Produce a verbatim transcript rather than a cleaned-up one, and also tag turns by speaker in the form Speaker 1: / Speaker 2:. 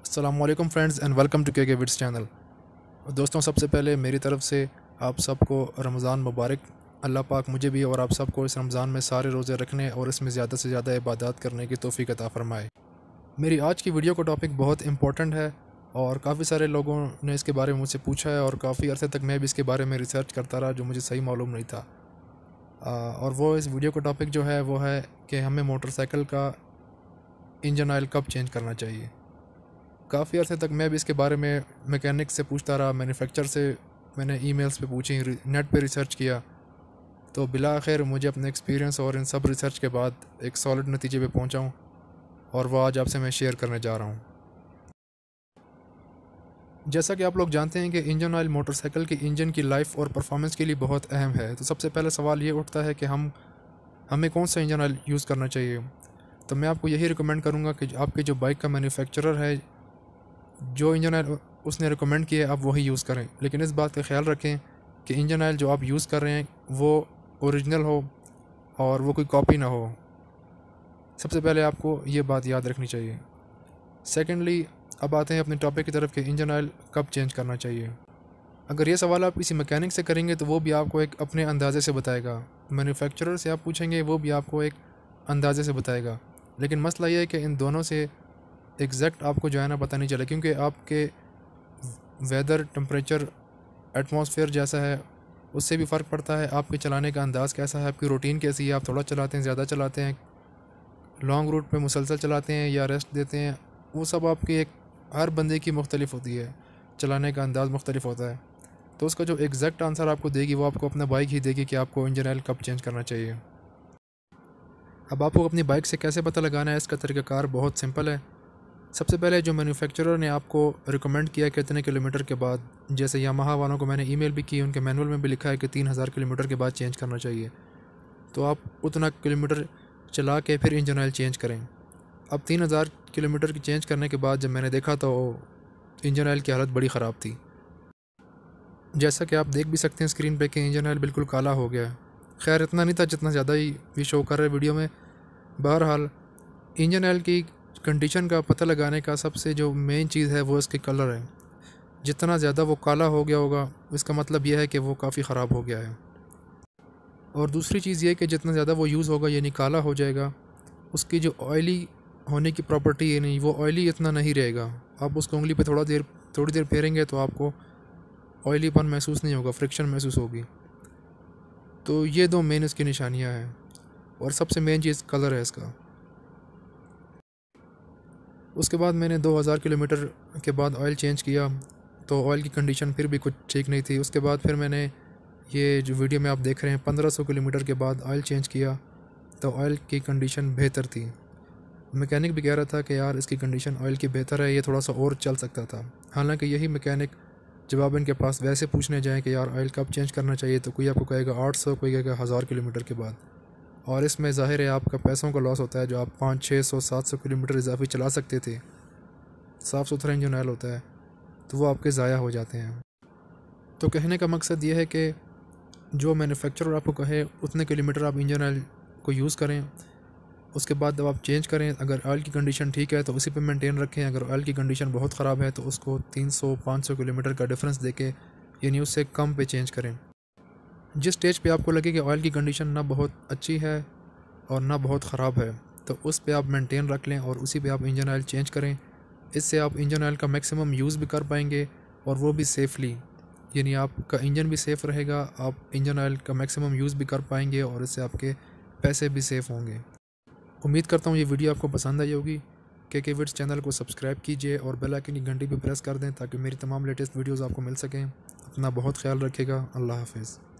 Speaker 1: अस्सलामुअलैकुम friends and welcome to के के विड्स चैनल। दोस्तों, सबसे पहले मेरी तरफ से आप सबको रमज़ान मुबारक। अल्लाह पाक मुझे भी और आप सबको इस रमज़ान में सारे रोज़े रखने और इसमें ज़्यादा से ज़्यादा इबादत करने की तौफ़ीक अता फ़रमाए। मेरी आज की वीडियो का टॉपिक बहुत इंपॉर्टेंट है और काफ़ी सारे लोगों ने इसके बारे में मुझसे पूछा है और काफ़ी अरसे तक मैं भी इसके बारे में रिसर्च करता रहा जो मुझे सही मालूम नहीं था। आ, और वो इस वीडियो का टॉपिक जो है वो है कि हमें मोटरसाइकिल का इंजन ऑयल कब चेंज करना चाहिए। काफ़ी अर्से तक मैं भी इसके बारे में मैकेनिक से पूछता रहा, मैन्युफैक्चर से मैंने ईमेल्स पे पूछी, नेट पे रिसर्च किया, तो बिला आखिर मुझे अपने एक्सपीरियंस और इन सब रिसर्च के बाद एक सॉलिड नतीजे पे पहुंचा हूं और वो आज आपसे मैं शेयर करने जा रहा हूं। जैसा कि आप लोग जानते हैं कि इंजन ऑयल मोटरसाइकिल के इंजन की लाइफ और परफॉर्मेंस के लिए बहुत अहम है। तो सबसे पहले सवाल ये उठता है कि हम हमें कौन सा इंजन ऑयल यूज़ करना चाहिए। तो मैं आपको यही रिकमेंड करूँगा कि आपके जो बाइक का मैन्युफैक्चरर है, जो इंजन ऑयल उसने रिकमेंड किया है आप वही यूज़ करें। लेकिन इस बात का ख्याल रखें कि इंजन ऑयल जो आप यूज़ कर रहे हैं वो ओरिजिनल हो और वो कोई कॉपी ना हो। सबसे पहले आपको ये बात याद रखनी चाहिए। सेकेंडली, अब आते हैं अपने टॉपिक की तरफ कि इंजन ऑयल कब चेंज करना चाहिए। अगर ये सवाल आप किसी मैकेनिक से करेंगे तो वो भी आपको एक अपने अंदाज़े से बताएगा, मैन्युफैक्चरर से आप पूछेंगे वो भी आपको एक अंदाज़े से बताएगा। लेकिन मसला ये है कि इन दोनों से एग्जैक्ट आपको जो है ना पता नहीं चला, क्योंकि आपके वेदर, टेम्परेचर, एटमॉस्फेयर जैसा है उससे भी फ़र्क पड़ता है। आपके चलाने का अंदाज़ कैसा है, आपकी रूटीन कैसी है, आप थोड़ा चलाते हैं, ज़्यादा चलाते हैं, लॉन्ग रूट पे मुसलसल चलाते हैं या रेस्ट देते हैं, वो सब आपकी एक हर बंदे की मुख्तलिफ होती है, चलाने का अंदाज़ मुख्तलिफ होता है। तो उसका जो एग्जैक्ट आंसर आपको देगी वो आपको अपना बाइक ही देगी कि आपको इंजन ऑयल कब चेंज करना चाहिए। अब आपको अपनी बाइक से कैसे पता लगाना है, इसका तरीक़ाकार बहुत सिंपल है। सबसे पहले जो मैन्युफैक्चरर ने आपको रिकमेंड किया कितने किलोमीटर के बाद, जैसे यामाहा वालों को मैंने ईमेल भी की, उनके मैनुअल में भी लिखा है कि तीन हज़ार किलोमीटर के बाद चेंज करना चाहिए। तो आप उतना किलोमीटर चला के फिर इंजन ऑयल चेंज करें। अब तीन हज़ार किलोमीटर की चेंज करने के बाद जब मैंने देखा तो इंजन ऑयल की हालत बड़ी ख़राब थी। जैसा कि आप देख भी सकते हैं स्क्रीन पे कि इंजन ऑयल बिल्कुल काला हो गया है। खैर इतना नहीं था जितना ज़्यादा ही भी शो कर रहे वीडियो में। बहरहाल इंजन ऑयल की कंडीशन का पता लगाने का सबसे जो मेन चीज़ है वो इसके कलर है। जितना ज़्यादा वो काला हो गया होगा इसका मतलब यह है कि वो काफ़ी ख़राब हो गया है। और दूसरी चीज़ ये कि जितना ज़्यादा वो यूज़ होगा यानी काला हो जाएगा, उसकी जो ऑयली होने की प्रॉपर्टी है नहीं, वो ऑयली इतना नहीं रहेगा। आप उसको उंगली पे थोड़ा देर थोड़ी देर फेरेंगे तो आपको ऑयलीपन महसूस नहीं होगा, फ्रिक्शन महसूस होगी। तो ये दो मेन इसकी निशानियाँ हैं और सबसे मेन चीज़ कलर है इसका। उसके बाद मैंने दो हज़ार किलोमीटर के बाद ऑयल चेंज किया तो ऑयल की कंडीशन फिर भी कुछ ठीक नहीं थी। उसके बाद फिर मैंने ये जो वीडियो में आप देख रहे हैं पंद्रह सौ किलोमीटर के बाद ऑयल चेंज किया तो ऑयल की कंडीशन बेहतर थी। मैकेनिक भी कह रहा था कि यार इसकी कंडीशन ऑयल की बेहतर है, ये थोड़ा सा और चल सकता था। हालांकि यही मैकेनिक जब आप इनके पास वैसे पूछने जाएँ कि यार ऑयल कब चेंज करना चाहिए तो कोई आपको कहेगा आठ सौ, कोई कहेगा हज़ार किलोमीटर के बाद। और इसमें ज़ाहिर है आपका पैसों का लॉस होता है। जो आप पाँच छः सौ सात सौ किलोमीटर इजाफी चला सकते थे, साफ़ सुथरा इंजन ऑयल होता है, तो वो आपके ज़ाया हो जाते हैं। तो कहने का मकसद ये है कि जो मैन्युफैक्चरर आपको कहे उतने किलोमीटर आप इंजन ऑयल को यूज़ करें। उसके बाद जब आप चेंज करें, अगर ऑयल की कंडीशन ठीक है तो उसी पे मेंटेन रखें। अगर ऑयल की कंडीशन बहुत ख़राब है तो उसको तीन सौ पाँच सौ किलोमीटर का डिफरेंस देके यानी उससे कम पे चेंज करें। जिस स्टेज पे आपको लगे कि ऑयल की कंडीशन ना बहुत अच्छी है और ना बहुत ख़राब है तो उस पे आप मेंटेन रख लें और उसी पे आप इंजन ऑयल चेंज करें। इससे आप इंजन ऑयल का मैक्सिमम यूज़ भी कर पाएंगे और वो भी सेफ़ली, यानी आपका इंजन भी सेफ़ रहेगा, आप इंजन ऑयल का मैक्सिमम यूज़ भी कर पाएंगे और इससे आपके पैसे भी सेफ़ होंगे। उम्मीद करता हूँ ये वीडियो आपको पसंद आई होगी। के के विड्स चैनल को सब्सक्राइब कीजिए और बेल आइकन की घंटी भी प्रेस कर दें ताकि मेरी तमाम लेटेस्ट वीडियोज़ आपको मिल सकें। अपना बहुत ख्याल रखिएगा। अल्लाह हाफिज़।